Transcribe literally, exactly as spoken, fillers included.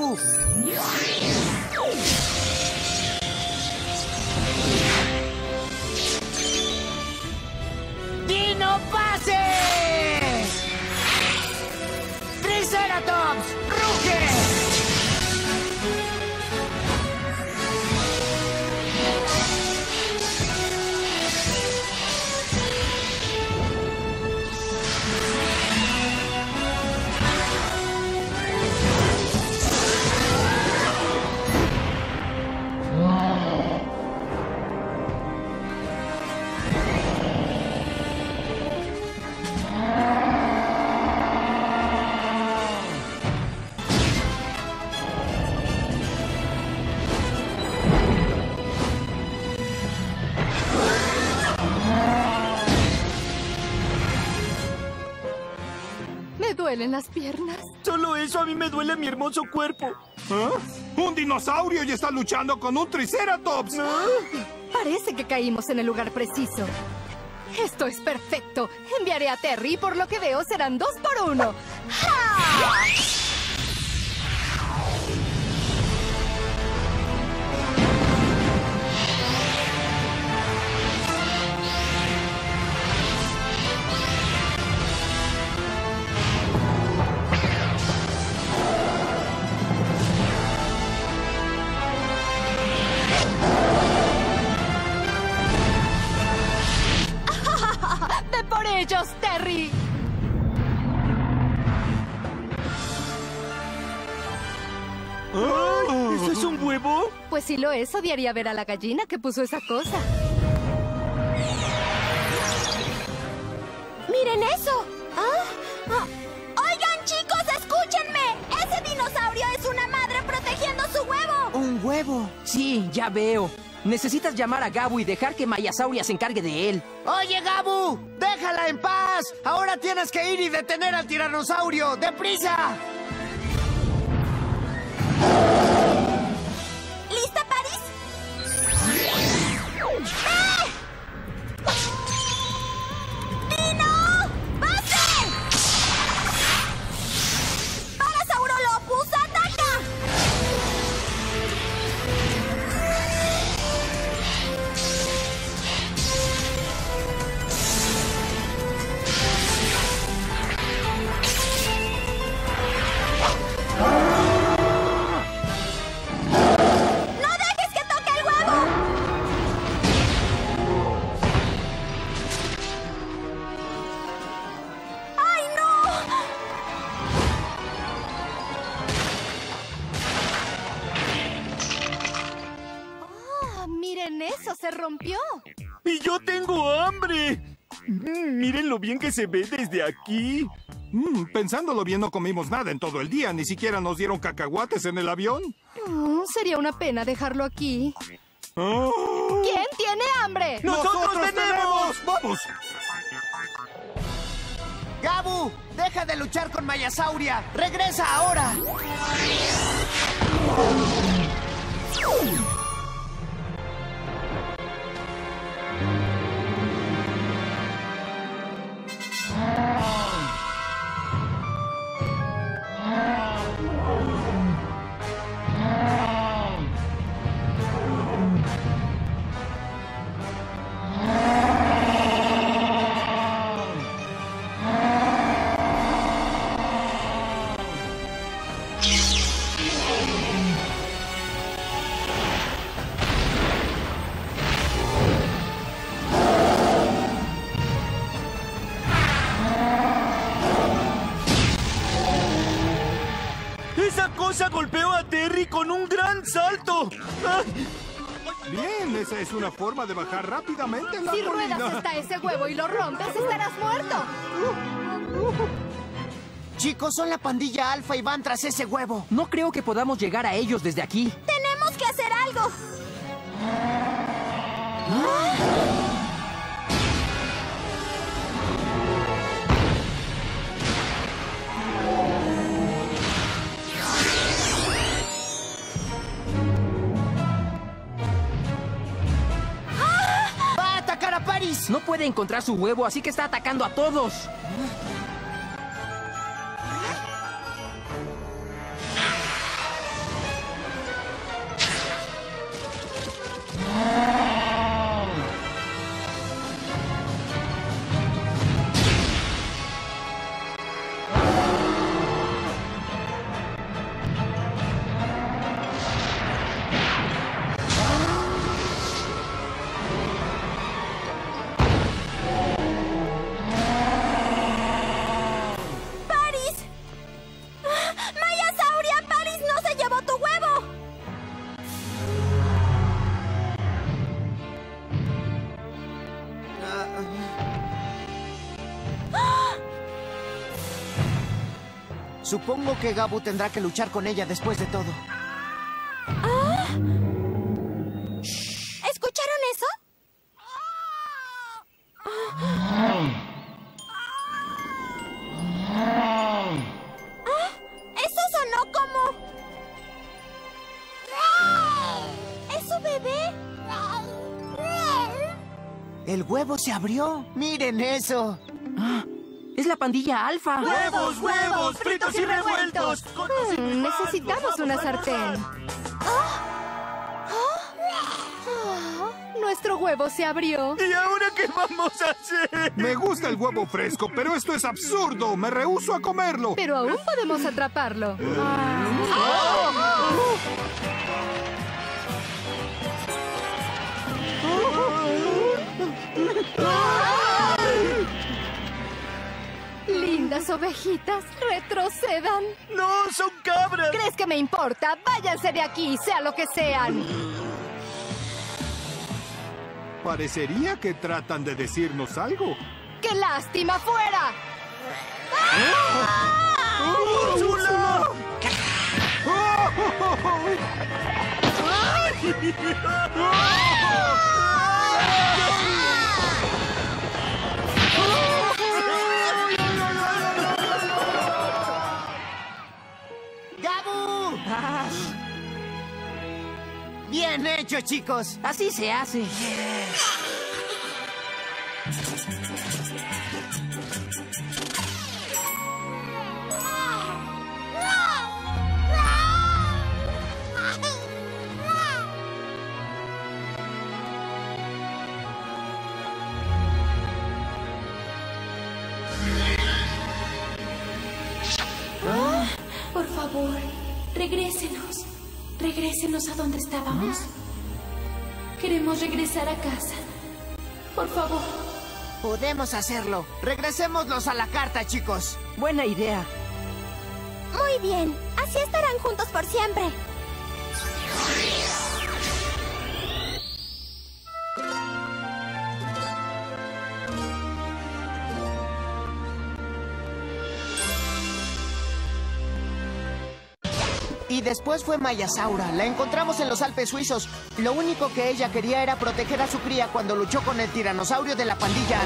Gabu! ¡Dino Pase! ¡Triceratops! ¡Ruge! ¿Me duelen las piernas? Solo eso a mí me duele mi hermoso cuerpo. ¿Ah? ¡Un dinosaurio y está luchando con un triceratops! ¿Ah? Parece que caímos en el lugar preciso. Esto es perfecto. Enviaré a Terry y por lo que veo serán dos por uno. ¡Ja! ¡Ve por ellos, Terry! ¡Ay! ¿Eso es un huevo? Pues si lo es, odiaría ver a la gallina que puso esa cosa. ¡Miren eso! ¿Ah? Ah. ¡Oigan, chicos, escúchenme! ¡Ese dinosaurio es una madre protegiendo su huevo! ¿Un huevo? Sí, ya veo. Necesitas llamar a Gabu y dejar que Mayasauria se encargue de él. ¡Oye, Gabu! ¡Déjala en paz! ¡Ahora tienes que ir y detener al tiranosaurio! ¡Deprisa! ¿Lista, Paris? ¡Eh! ¡Dino! ¡Pase! ¡Parasaurolopus, ataca! Eso se rompió. ¡Y yo tengo hambre! Mm, miren lo bien que se ve desde aquí. Mm, pensándolo bien, no comimos nada en todo el día. Ni siquiera nos dieron cacahuates en el avión. Oh, sería una pena dejarlo aquí. Oh. ¿Quién tiene hambre? ¡Nosotros, ¡Nosotros tenemos! ¡Vamos! ¡Gabu! ¡Deja de luchar con Mayasauria! ¡Regresa ahora! ¡Esa cosa golpeó a Terry con un gran salto! ¡Ah! Bien, esa es una forma de bajar rápidamente en la Si colina. ruedas hasta ese huevo y lo rompes, estarás muerto. Chicos, son la pandilla alfa y van tras ese huevo. No creo que podamos llegar a ellos desde aquí. ¡Tenemos que hacer algo! ¡Va a atacar a Paris! No puede encontrar su huevo, así que está atacando a todos. Supongo que Gabu tendrá que luchar con ella después de todo. ¿Ah? ¿Escucharon eso? ¿Ah? Eso sonó como... ¿Es su bebé? El huevo se abrió. ¡Miren eso! Ah, es la pandilla alfa. ¡Huevos, huevos! ¡Fritos y revueltos! Hmm, necesitamos una sartén. Nuestro huevo se abrió. ¿Y ahora qué vamos a hacer? Me gusta el huevo fresco, pero esto es absurdo. Me rehúso a comerlo. Pero aún podemos atraparlo. Lindas ovejitas, retrocedan. ¡No, son cabras! ¿Crees que me importa? Váyanse de aquí, sea lo que sean. Parecería que tratan de decirnos algo. ¡Qué lástima! ¡Fuera! ¡Úrsula! ¡Gabu! Ah, ¡Bien hecho, chicos! así se hace. Por favor, regrésenos. Regrésenos a donde estábamos. Queremos regresar a casa. Por favor. Podemos hacerlo. Regresémoslos a la carta, chicos. Buena idea. Muy bien. Así estarán juntos por siempre. Y después fue Mayasaura. La encontramos en los Alpes suizos. Lo único que ella quería era proteger a su cría cuando luchó con el tiranosaurio de la pandilla